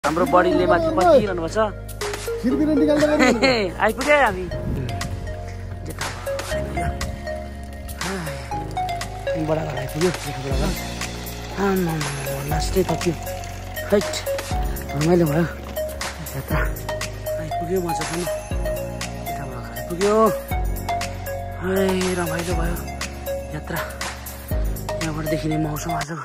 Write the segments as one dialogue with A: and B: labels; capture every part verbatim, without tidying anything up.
A: हाम्रो बडीले माथि पर्खिरहनु पर्छ आइपुग्यो हामी बडा घर आइपुग्यो लास्टै सक्यो हैट रमाइलो भयो यात्रा आइपुग्यो मजासँग यताबाट घर आइपुग्यो है रमाइलो भयो यात्रा यहाँबाट देखिने मौसम आजको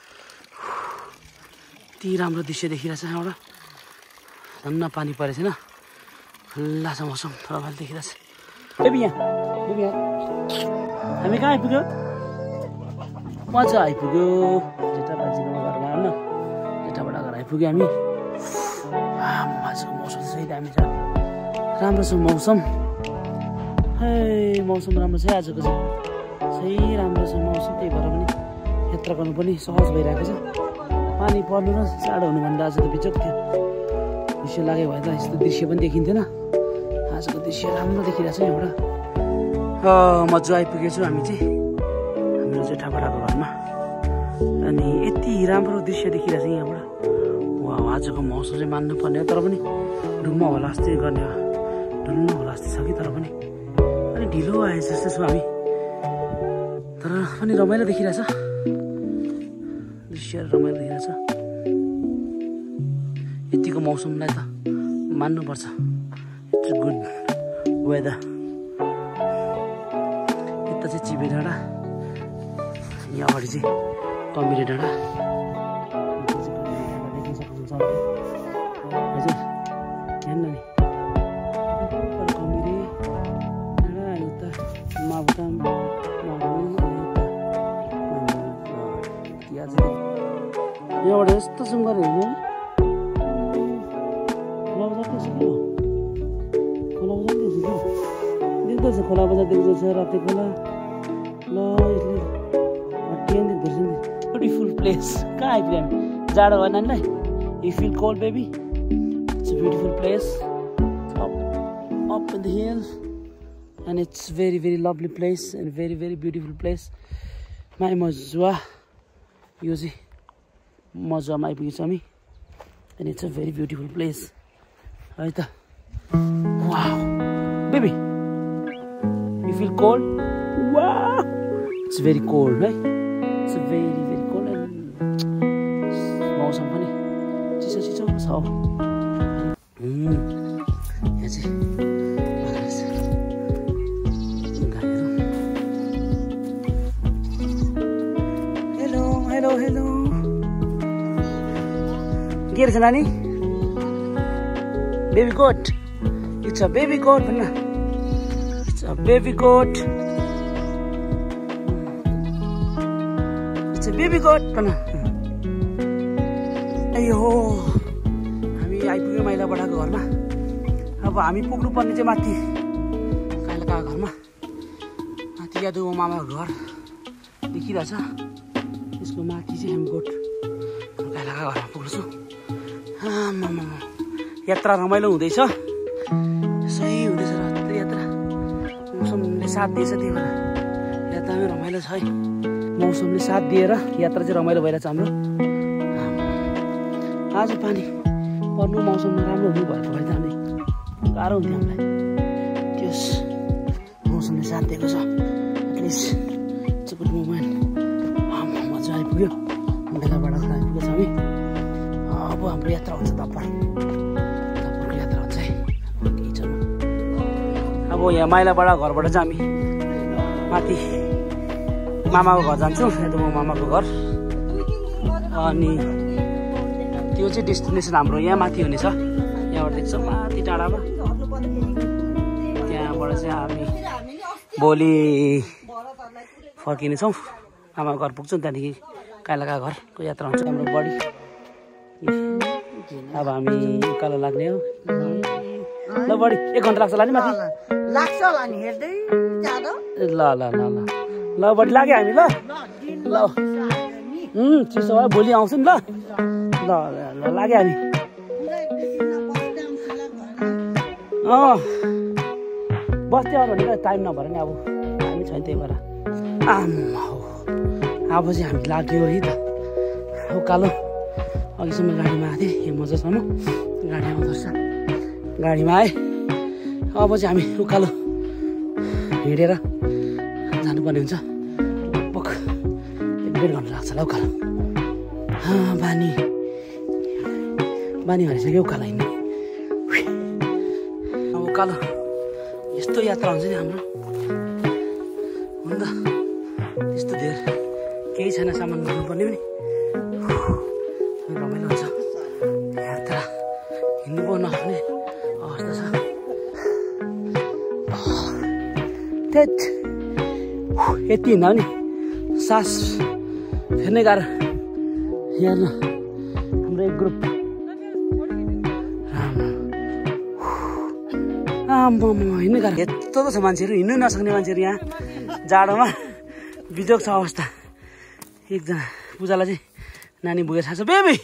A: यति राम्रो दृश्य देखिरहेछ यहाँबाट धन्न पानी परेको छैन खुल्ला छ मौसम रमाइलो देखिरहेछ बेबी यहाँ बेबी यहाँ हामी कहाँ आइपुग्यो मजा आइपुग्यो जेठा बाजीको घरमा होइन जेठाबाट घर आइपुग्यो हामी आजको मौसम सही दामी छ राम्रो छ मौसम है मौसम राम्रो छ आजको चाहिँ सही राम्रो छ मौसम त्यही भएर पनि यात्रा गर्नु पनि सहज भइरहेको छ पानी पर्नु र जाडो हुनुभन्दा आज त बिचक थियो दृश्य लाग्यो भए त यस्तो दृश्य पनि देखिन्थेन आजको दृश्य राम्रो देखिरहेको छ यहाँबाट म जो आइपुगेको छु हामी चाहिँ हाम्रो जेठाबडाको घरमा अनि यति राम्रो दृश्य देखिरहेको छ यहाँबाट वा आजको मौसम चाहिँ मान्नु पर्ने हो तर पनि ढुम्म होला जस्तै गर्ने हो ढुल्नु होला जस्तै छ कि तर पनि अनि ढिलो आए जस्तो छु हामी तर पनि रमाइलो देखिरहेछ दृश्य रमाइलो देखिरहेछ यतिको मौसमलाई त मान्नुपर्छ इट्स गुड वेदर यता चाहिँ चिबे डाँडा यहाँ अगाडि चाहिँ कमिरे डाँडा हजुर हेर्नु नि कमिरे डाँडा उता माबुताम यहाँबाट यस्तो सुन्दर हेर्नु खोला बजार देख्दैछ खोला बजार देख्दैछ राति खोला ल ब्युटिफुल प्लेस कहाँ आइपुग्यो हामी जाडो भएन नानीलाई you feel cold baby it's a beautiful place up up in the hill and it's very very lovely place and very very beautiful place my Majuwa यो चाहिँ मजुवामा आइपुगेको छ हामी and it's a very beautiful place है त wow baby you feel cold wow it's very cold है it's very very cold and मौसम पनि चिसो चिसो छ यहाँ चाहिँ हेलो हेलो हेलो के रहेछ नानी baby goat it's a baby goat भन्न it's a baby goat it's a baby goat भन्न अयो हामी आइपुग्यौँ माइला बडाको घरमा अब हामी पुग्नुपर्ने चाहिँ माथि काइलाका घरमा माथि यादव मामाको घर देखिरहेछ त्यसको माथि चाहिँ हामी गोठ काइलाका घरमा पुग्छौँ आमामा यात्रा रमाइलो हुँदैछ सही हुँदैछ रात्रि यात्रा मौसमले साथ दिएछ त्यही भएर यात्रामै रमाइलो छ है मौसमले साथ दिएर यात्रा चाहिँ रमाइलो भइरहेछ हाम्रो आज पानी पर्नु मौसममा राम्रो हुनु भएको भए त हामी गाह्रो हुन्थ्यो हामीलाई त्यस मौसमले साथ दिएको छ at least it's a good moment मजा आइपुग्यो बेलाबाट आइपुगेको छ हामी अब हाम्रो यात्रा हुन्छ तपर तपरको यात्रा हुन्छ है केही छैन अब यहाँ माइलाबाट घरबाट चाहिँ हामी माथि मामाको घर जान्छौँ यता म मामाको घर अनि त्यो चाहिँ डेस्टिनेसन हाम्रो यहाँ माथि हुनेछ यहाँबाट देख्छ माथि टाढामा त्यहाँबाट चाहिँ हामी भोलि फर्किनेछौँ आमाको घर पुग्छौँ त्यहाँदेखि काइलाका घरको यात्रा हुन्छ हाम्रो बडी अब हामी उकालो लाग्ने हो ल बडी एक घन्टा लाग्छ होला नि माथि
B: लाग्छ होला नि हेर्दै
A: ल ल ल ल ल बडी लाग्यो हामी ल ल चिसो भयो भोलि आउँछु नि ल ल ल लाग्यो हामी अँ बस्दै आउनु भने टाइम नभएर नि अब हामी छैन त्यही भएर आम्मा हो अब चाहिँ हामी लाग्यो है त उकालो अघिसम्म गाडीमा आएको थिएँ यो मजासम्म गाडी आउँदो रहेछ गाडीमा आएँ अब चाहिँ हामी उकालो हिँडेर जानुपर्ने हुन्छ लगभग एक डेढ घन्टा लाग्छ होला उकालो बानी बानी हालिसक्यो उकालो हिँड्ने अब उकालो यस्तो यात्रा हुन्छ नि हाम्रो हुन त त्यस्तो धेरै केही छैन सामान गर्नुपर्ने पनि रमाइलो हुन्छ यात्रा हिँड्नु पो नसक्ने अवस्था छ त्यत यति हिँड्दा पनि सास फेर्नै गाह्रो हेर्न हाम्रो एक ग्रुप हिँड्नु गाह्रो यत्रो त छ मान्छेहरू हिँड्नु नसक्ने मान्छेहरू यहाँ जाडोमा बिजोग छ अवस्था एकजना पूजालाई चाहिँ नानी बोकेर छ बेबी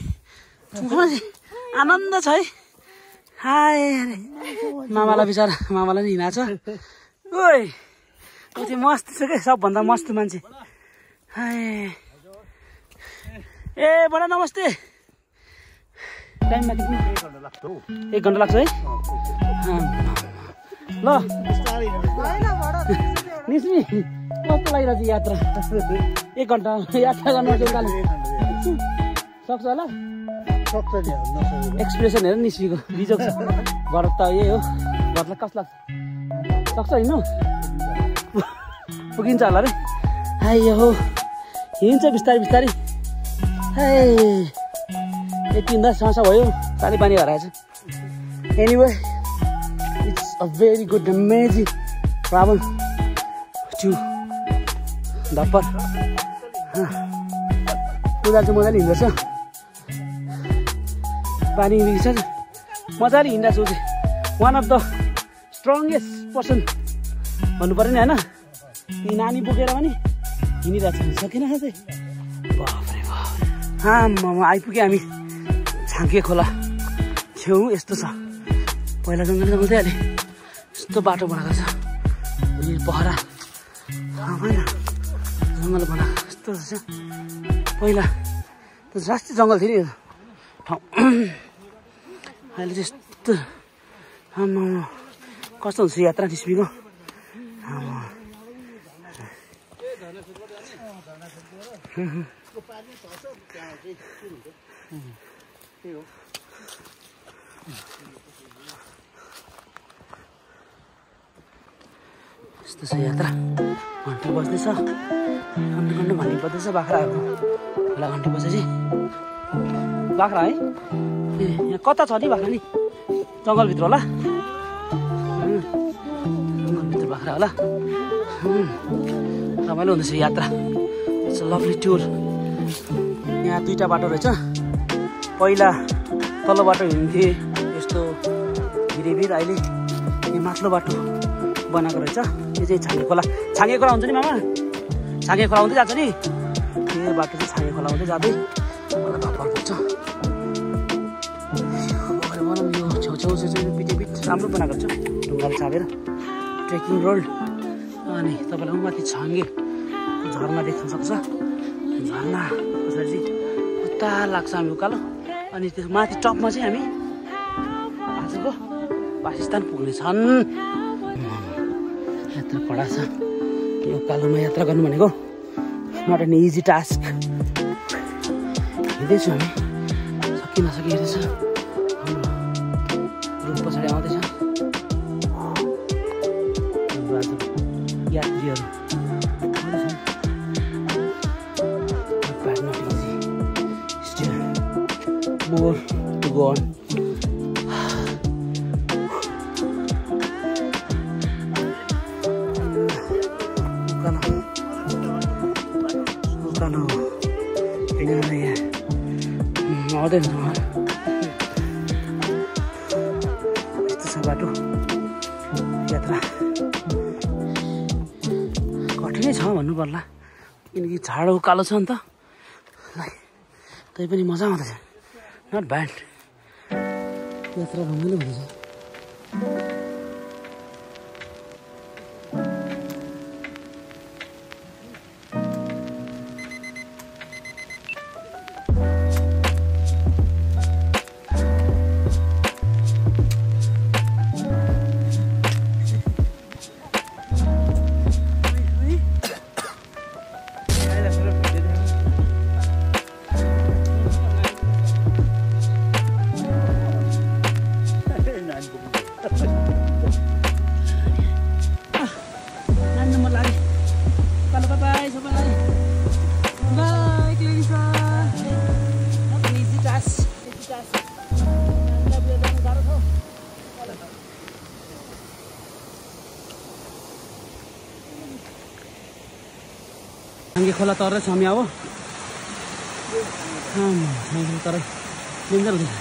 A: आनन्द छ है हाय अरे मामालाई बिचरा मामालाई नि हिँडाएको छ ओइ कति मस्त छ क्या सबभन्दा मस्त मान्छे हाय ए बडा नमस्ते टाइममा किन एक घन्टा लाग्छ है ल निस्मी कस्तो लागिरहेको छ यात्रा एक घन्टा यात्रा गर्नु सक्छ होला एक्सप्रेसन हेर निस्मीको बिजोग छ घर त यही हो घरलाई कस्तो लाग्छ सक्छ हिँड्नु पुगिन्छ होला रे हाय हो हिँड्छ बिस्तारै बिस्तारै हाय यति हिँड्दा समस्या भयो पानी पानी हराएछ anyway it's a very good amazing travel to Dhappar Puja चाहिँ मजाले हिँड्दैछ पानी छ मजाले हिँड्दैछु चाहिँ one of the strongest person भन्नु पऱ्यो नि होइन यी नानी बोकेर पनि हिँडिरहेको छ सकिन चाहिँ बाफ्रे बाफ आम्मामा आइपुग्यो हामी छाङ्के खोला छेउ यस्तो छ पहिला जङ्गल जङ्गल थियो अहिले यस्तो बाटो बनाएको छ पहरा होइन जङ्गल बनाएको यस्तो छ पहिला त राष्ट्रिय जङ्गल थियो नि यो ठाउँ अहिले चाहिँ यस्तो आम्मामा कस्तो हुन्छ यात्रा निस्मिको यस्तो छ यात्रा घन्टी बज्दैछ घन्टी घन्टी भन्नु पर्दैछ बाख्राहरूको होला घन्टी बजेपछि बाख्रा है ए यहाँ कता छ नि बाख्रा नि जङ्गलभित्र होला जङ्गलभित्र बाख्रा होला रमाइलो हुँदैछ यात्रा इट्स अ लभली टुर यहाँ दुईवटा बाटो रहेछ पहिला तल्लो बाटो हिँड्थे यस्तो भिरभिर अहिले यो माथिल्लो बाटो बनाएको रहेछ यो चाहिँ छाङ्गे खोला छाङ्गे खोला हुन्छ नि मामा छाङ्गे खोला हुँदै जान्छ नि यो बाटो चाहिँ छाङ्गे खोला हुँदै जाँदै मलाई धप्पर पुग्छ यो छेउछेउ छेउछेउ पिटिपिट राम्रो बनाएको छ ढुङ्गाले छापेर ट्रेकिङ रोड अनि तपाईँलाई माथि छाङ्गे झरना देख्न सक्छ झरना पछाडि चाहिँ उता लाग्छ हामी उकालो अनि त्यो माथि टपमा चाहिँ हामी आजको वासस्थान पुग्नेछन् यात्रा कडा छ यो उकालोमा यात्रा गर्नु भनेको नट एन इजी टास्क हिँड्दैछु हामी सकि नसकि हिँड्दैछ हाम्रो ग्रुप पछाडि आउँदैछ यात्रीहरू more to go on. Ukano, ini mana ya? Modern semua. Itu sabatu, yatra. कठिनै छ भन्नु पर्ला किनकि झाडो कालो छ नि त तै पनि मजा आउँदैछ नट ब्याड यात्रा रमाइलो हुँदैछ छाङ्गे खोला तरेछ हामी अब छाङ्गे तरै डेन्जर हुँदैछ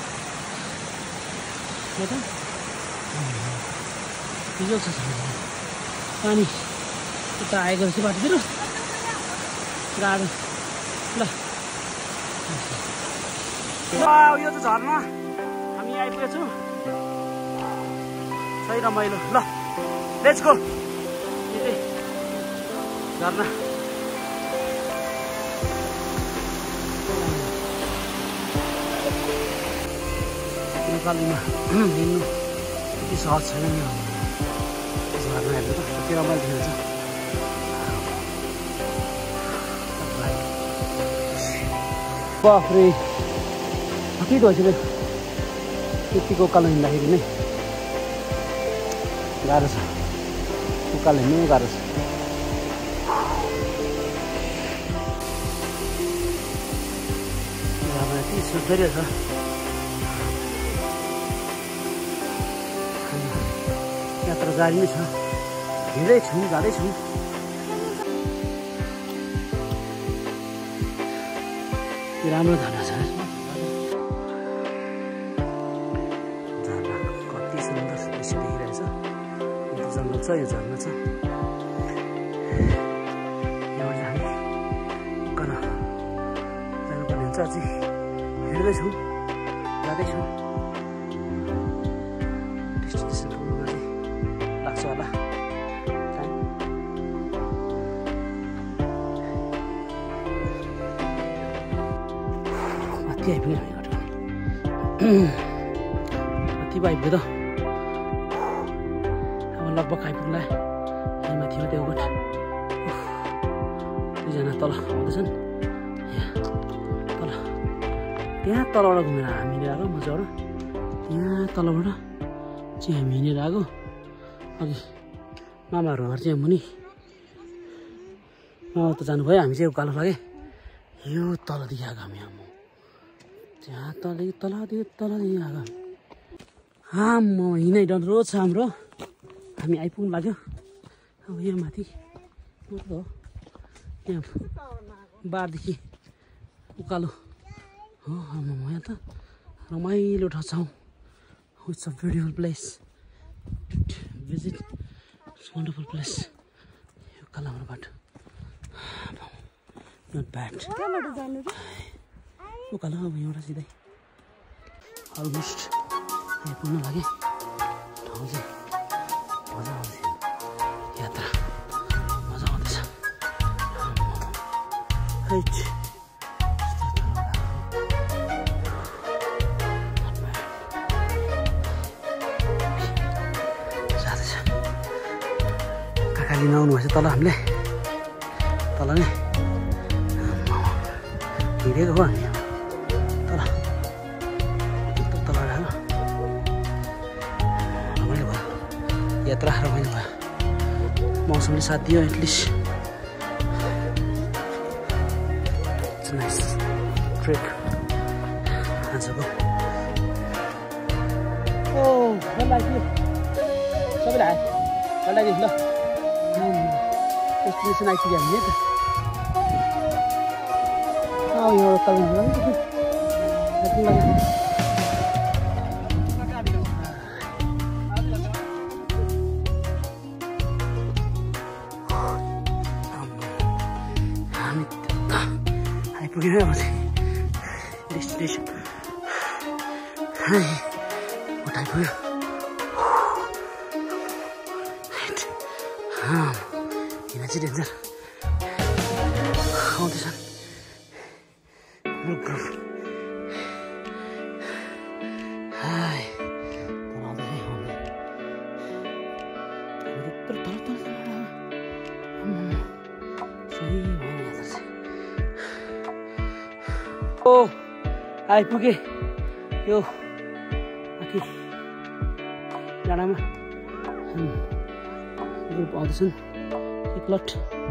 A: हिजो छ पानी उता आएको रहेछ बाटोतिर गाडो ल यो त झर्ना हामी आइपुगेछौँ सही रमाइलो ल लेट्स गो झर्ना नेपालीमा हिँड्नु त्यति सहज छैन नि झर्ना हेर्नु त कति रमाइलो देखिन्छ बाफ्रे कति भइसक्यो त्यतिको उकालो हिँड्दाखेरि नै गाह्रो छ उकालो हिँड्नु गाह्रो छ यति सुन्दर छ यात्रा जारी नै छ हिँड्दैछौँ जाँदैछौँ राम्रो झर्ना छ झर्ना कति सुन्दर दृश्य देखिरहेछ जङ्गल छ यो झर्ना छ यहाँबाट हामी उकालो जानुपर्ने हुन्छ अझै हिँड्दैछौँ जाँदैछौँ डेस्टिनेसन पुग्नु अझै लाग्छ होला माथि आइपुग्यो हामी घटक माथि आइपुग्यो त अब लगभग आइपुग्ला यहाँ माथि हो देवगढ दुईजना तल आउँदैछन् यहाँ तल त्यहाँ तलबाट घुमेर हामी हिँडेर आएको मजाबाट त्यहाँ तलबाट चाहिँ हामी हिँडेर आएको अघि मामाहरू घर चाहिँ मुनि मामा त जानुभयो हामी चाहिँ उकालो लाग्यो यो तलदेखि आएको हामी आमा त्यहाँ तलदेखि तलदेखि तलदेखि आएको आम्मा हिँडाइ डन्रो छ हाम्रो हामी आइपुग्नु लाग्यो अब यहाँ माथि हो यहाँ बारदेखि उकालो हो आम्मा यहाँ त रमाइलो ठाउँ छ it's a beautiful place visit. It's a wonderful place. Kalamar but not bad. Oh, Kalamar, we are see almost. I put no lagi. Thousand. Maza on this. Yatra. Maza on this. Right. Kali naunu masih tala hamle, tala ni, ini ke mana? Tala, itu tala dah. Ramai lepas, yatra ramai lepas. Mausam ni saat dia at least. It's a nice trip. Handsome. Oh, what lagi? Siapa dah? What lagi lah? Destination I see yet. Oh, you're coming. Nothing like that. I forget about destination. What I do? Ah. Ini aja danger. Oh, this one. Look. Hai. Tolong deh, hong. Tolong, tolong, tolong. Hmm. Sahih mana ya terus? Oh, hai pergi. Yo, mati. Jangan mah. Hmm. Grup audition. एक lot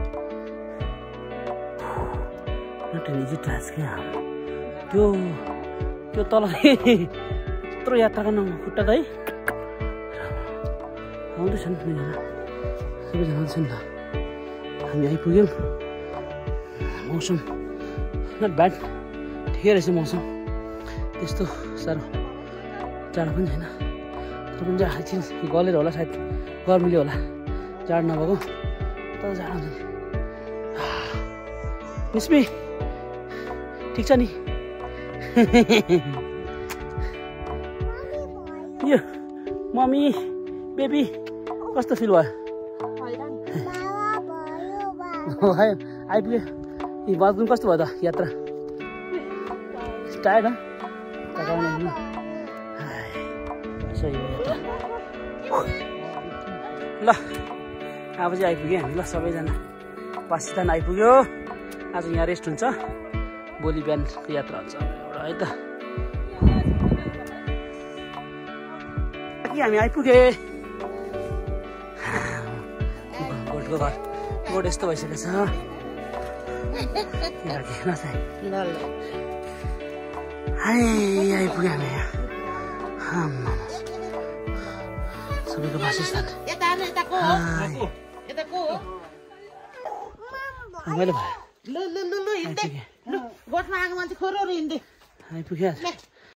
A: not an easy task क्या त्यो त्यो तल यत्रो यात्रा गर्न खुट्टा त है आउँदैछन् सबैजना सबैजना आउँछन् त हामी आइपुग्यौँ मौसम नट ब्याड ठिकै रहेछ मौसम त्यस्तो साह्रो जाडो पनि छैन तर पनि चाहिँ एकछिन गलेर होला सायद गर्मीले होला जाडो नभएको तर जाडो हुन्छ नि मिस्मी ठिक छ नि यो मम्मी बेबी कस्तो फिल भयो आइपुग्यो यी बाथरुम कस्तो भयो त यात्रा टायर्ड सही हो यात्रा ल अब चाहिँ आइपुग्यो हामी ल सबैजना वासस्थान आइपुग्यो आज यहाँ रेस्ट हुन्छ भोलि बिहानको यात्रा हुन्छ एउटा है त हामी आइपुगे गोठको घर गोठ यस्तो भइसकेको छ आइपुग्यो हामी यहाँ सबैको वासस्थान मैले भयो आइपुग्यो